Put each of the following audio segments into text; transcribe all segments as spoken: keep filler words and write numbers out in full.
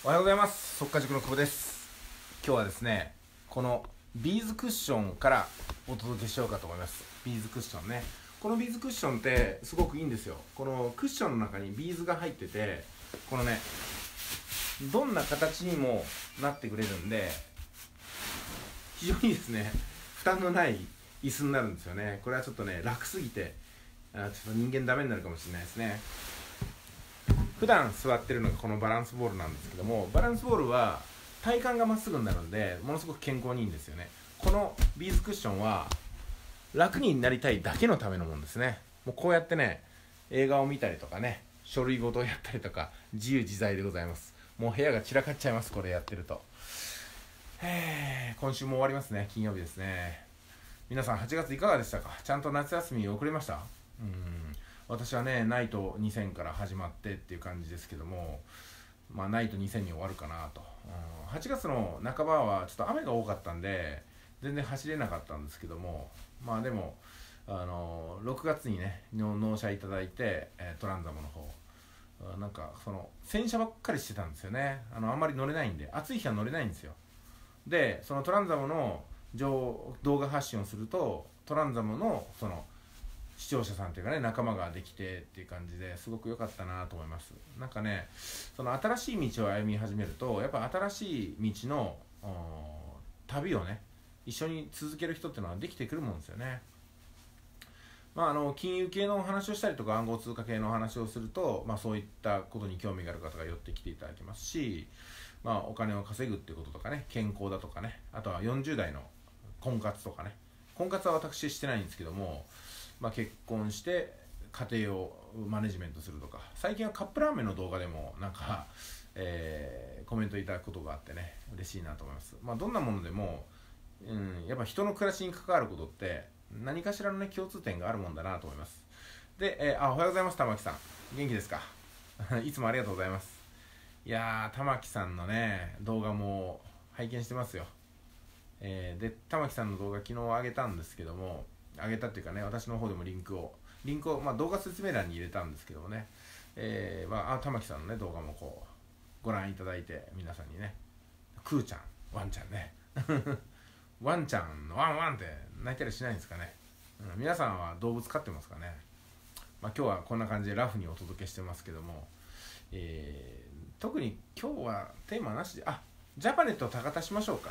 おはようございます。速稼塾の久保です。今日はですね、このビーズクッションからお届けしようかと思います。ビーズクッションね。このビーズクッションってすごくいいんですよ。このクッションの中にビーズが入ってて、このね、どんな形にもなってくれるんで、非常にですね、負担のない椅子になるんですよね。これはちょっとね、楽すぎて、あちょっと人間ダメになるかもしれないですね。普段座ってるのがこのバランスボールなんですけども、バランスボールは体幹がまっすぐになるのでものすごく健康にいいんですよね。このビーズクッションは楽になりたいだけのためのものですね。もうこうやってね、映画を見たりとかね、書類事をやったりとか自由自在でございます。もう部屋が散らかっちゃいます、これやってると。へー、今週も終わりますね。金曜日ですね。皆さんはちがついかがでしたか？ちゃんと夏休み遅れました？うーん私はね、ナイトにせんから始まってっていう感じですけども、まあナイトにせんに終わるかなと。うん、はちがつの半ばはちょっと雨が多かったんで全然走れなかったんですけども、まあでもあのろくがつにね納車いただいて、えー、トランザムの方なんかその洗車ばっかりしてたんですよね。あのあんまり乗れないんで、暑い日は乗れないんですよ。でそのトランザムの動画発信をすると、トランザムのその視聴者さんというかね、仲間ができてっていう感じですごく良かったなと思います。なんかね、その新しい道を歩み始めるとやっぱ新しい道の旅をね一緒に続ける人っていうのはできてくるもんですよね。まあ、あの金融系のお話をしたりとか暗号通貨系のお話をすると、まあ、そういったことに興味がある方が寄ってきていただきますし、まあ、お金を稼ぐっていうこととかね、健康だとかね、あとはよんじゅう代の婚活とかね、婚活は私してないんですけども、まあ、結婚して家庭をマネジメントするとか、最近はカップラーメンの動画でもなんか、えー、コメントいただくことがあってね、嬉しいなと思います。まあ、どんなものでも、うん、やっぱ人の暮らしに関わることって何かしらのね共通点があるもんだなと思います。で、えー、あおはようございます。玉木さん元気ですか？いつもありがとうございます。いやー、玉木さんのね動画も拝見してますよ。えー、で玉木さんの動画昨日上げたんですけども、上げたっていうかね、私の方でもリンクをリンクを、まあ、動画説明欄に入れたんですけどもね、えーまあ、あ玉木さんのね動画もこうご覧いただいて、皆さんにね、クーちゃんワンちゃんねワンちゃんのワンワンって泣いたりしないんですかね、うん、皆さんは動物飼ってますかね。まあ、今日はこんな感じでラフにお届けしてますけども、えー、特に今日はテーマなしで、あジャパネット高田しましょうか。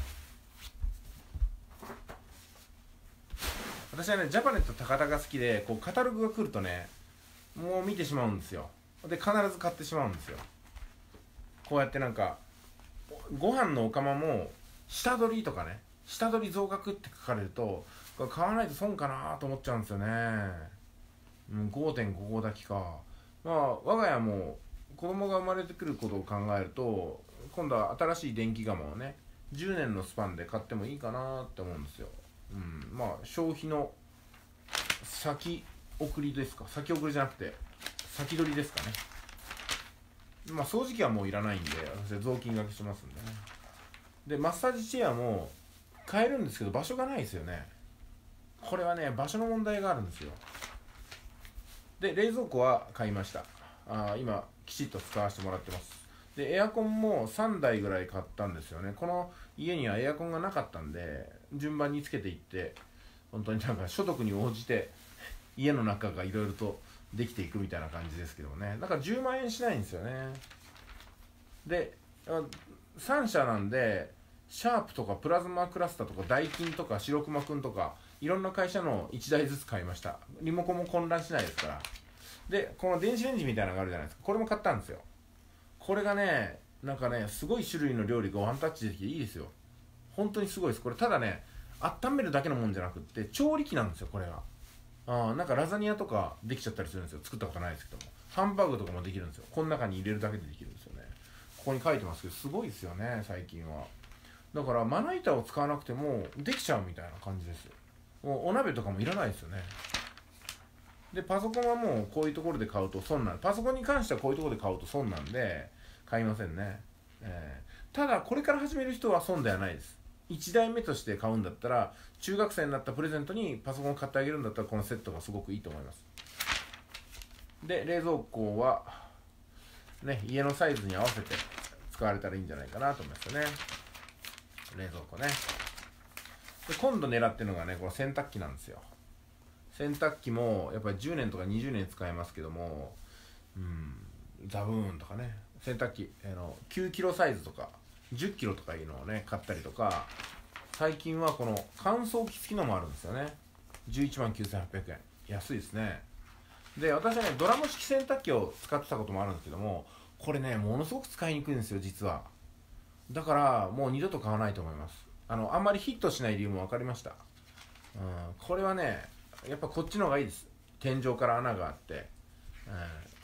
私はねジャパネット高田が好きで、こうカタログが来るとねもう見てしまうんですよ。で必ず買ってしまうんですよ。こうやってなんかご飯のお釜も下取りとかね、下取り増額って書かれると、これ買わないと損かなと思っちゃうんですよね。うん、ごてんご 号炊きか。まあ我が家も子供が生まれてくることを考えると、今度は新しい電気釜をねじゅうねんのスパンで買ってもいいかなって思うんですよ。うん、まあ消費の先送りですか、先送りじゃなくて先取りですかね。まあ掃除機はもういらないんで、私は雑巾がけしますんでね。でマッサージチェアも買えるんですけど場所がないですよね。これはね場所の問題があるんですよ。で冷蔵庫は買いました。あ今きちっと使わせてもらってます。でエアコンもさんだいぐらい買ったんですよね。この家にはエアコンがなかったんで順番につけていって、本当になんか所得に応じて家の中がいろいろとできていくみたいな感じですけどもね。だからじゅうまんえんしないんですよね。でさん社なんで、シャープとかプラズマクラスタとかダイキンとか白熊くんとかいろんな会社のいちだいずつ買いました。リモコンも混乱しないですから。でこの電子レンジみたいなのがあるじゃないですか、これも買ったんですよ。これがねなんかねすごい種類の料理がワンタッチできていいですよ。本当にすごいです。これただね温めるだけのもんじゃなくって調理器なんですよ、これが。あなんかラザニアとかできちゃったりするんですよ。作ったことないですけども、ハンバーグとかもできるんですよ。この中に入れるだけでできるんですよね。ここに書いてますけどすごいですよね最近は。だからまな板を使わなくてもできちゃうみたいな感じですよ。もうお鍋とかもいらないですよね。でパソコンはもうこういうところで買うと損なんで、パソコンに関してはこういうところで買うと損なんで買いませんね。えー、ただこれから始める人は損ではないです。いちだいめとして買うんだったら、中学生になったプレゼントにパソコンを買ってあげるんだったらこのセットがすごくいいと思います。で冷蔵庫はね家のサイズに合わせて使われたらいいんじゃないかなと思いますよね。冷蔵庫ね。で今度狙ってるのがね、この洗濯機なんですよ。洗濯機もやっぱりじゅうねんとかにじゅうねん使えますけども、うんザブーンとかね、洗濯機あのきゅうキロサイズとかじゅっキロとかいうのをね買ったりとか、最近はこの乾燥機付きのもあるんですよね。じゅういちまんきゅうせんはっぴゃくえん、安いですね。で私はねドラム式洗濯機を使ってたこともあるんですけども、これねものすごく使いにくいんですよ実は。だからもう二度と買わないと思います。あのあんまりヒットしない理由も分かりました。うん、これはねやっぱこっちの方がいいです。天井から穴があって、うん、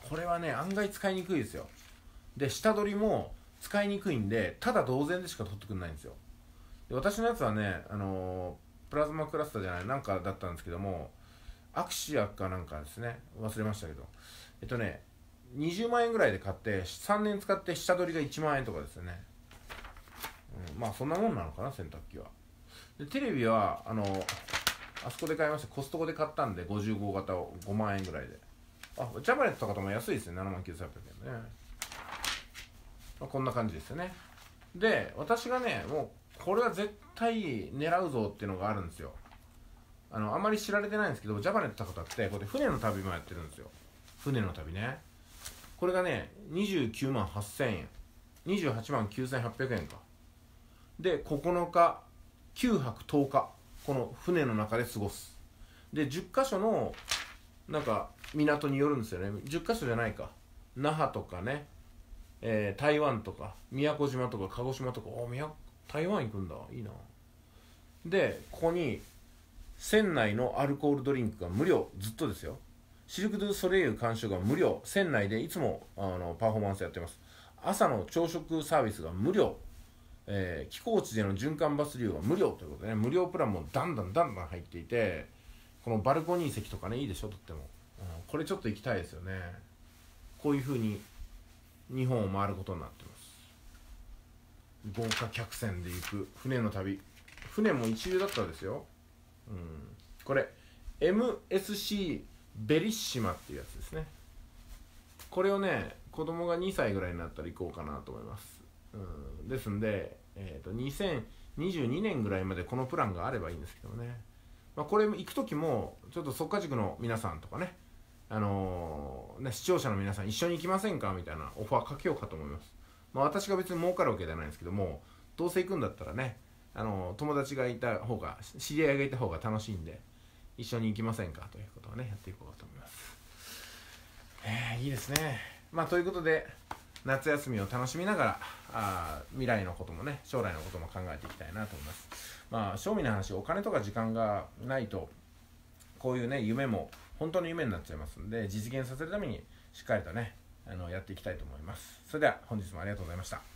これはね案外使いにくいですよ。で下取りも使いにくいんで、ただ同然でしか取ってくれないんですよ。で私のやつはね、あのー、プラズマクラスターじゃないなんかだったんですけども、アクシアかなんかですね、忘れましたけど、えっとねにじゅうまんえんぐらいで買ってさんねん使って下取りがいちまんえんとかですよね。うん、まあそんなもんなのかな洗濯機は。でテレビはあのあそこで買いました。コストコで買ったんでごじゅうごがたをごまんえんぐらいで。あジャパネットとかとも安いですね。ななまんきゅうせんはっぴゃくえんね。まあ、こんな感じですよね。で私がねもうこれは絶対狙うぞっていうのがあるんですよ。あのあんまり知られてないんですけど、ジャパネットの方ってこれ船の旅もやってるんですよ。船の旅ね。これがねにじゅうきゅうまんはっせんえん、にじゅうはちまんきゅうせんはっぴゃくえんかでここのかきゅうはくとおかこの船の中で過ごす。でじゅっかしょのなんか港によるんですよね。じゅっかしょじゃないか、那覇とかね、えー、台湾とか宮古島とか鹿児島とか、お宮台湾行くんだ、いいな。でここに船内のアルコールドリンクが無料、ずっとですよ。シルク・ドゥ・ソレイユ監修が無料、船内でいつもあのパフォーマンスやってます。朝の朝食サービスが無料、えー、寄港地での循環バス利用が無料ということでね、無料プランもだんだんだんだん入っていて、このバルコニー席とかねいいでしょとっても、うん、これちょっと行きたいですよね。こういう風に日本を回ることになってます。豪華客船で行く船の旅、船も一流だったですよ。うん、これ エムエスシー ベリッシマっていうやつですね。これをね子供がにさいぐらいになったら行こうかなと思います。うん、ですんで、えー、とにせんにじゅうにねんぐらいまでこのプランがあればいいんですけどね、まあ、これ行く時もちょっと速稼塾の皆さんとかね、あのー、ね視聴者の皆さん一緒に行きませんかみたいなオファーかけようかと思います。まあ、私が別に儲かるわけじゃないんですけども、どうせ行くんだったらね、あのー、友達がいた方が知り合いがいた方が楽しいんで、一緒に行きませんかということをねやっていこうと思います。えー、いいですね。まあということで夏休みを楽しみながらあ未来のこともね将来のことも考えていきたいなと思います。まあ正味な話、お金とか時間がないとこういうね夢も本当の夢になっちゃいますんで、実現させるためにしっかりとねあのやっていきたいと思います。それでは本日もありがとうございました。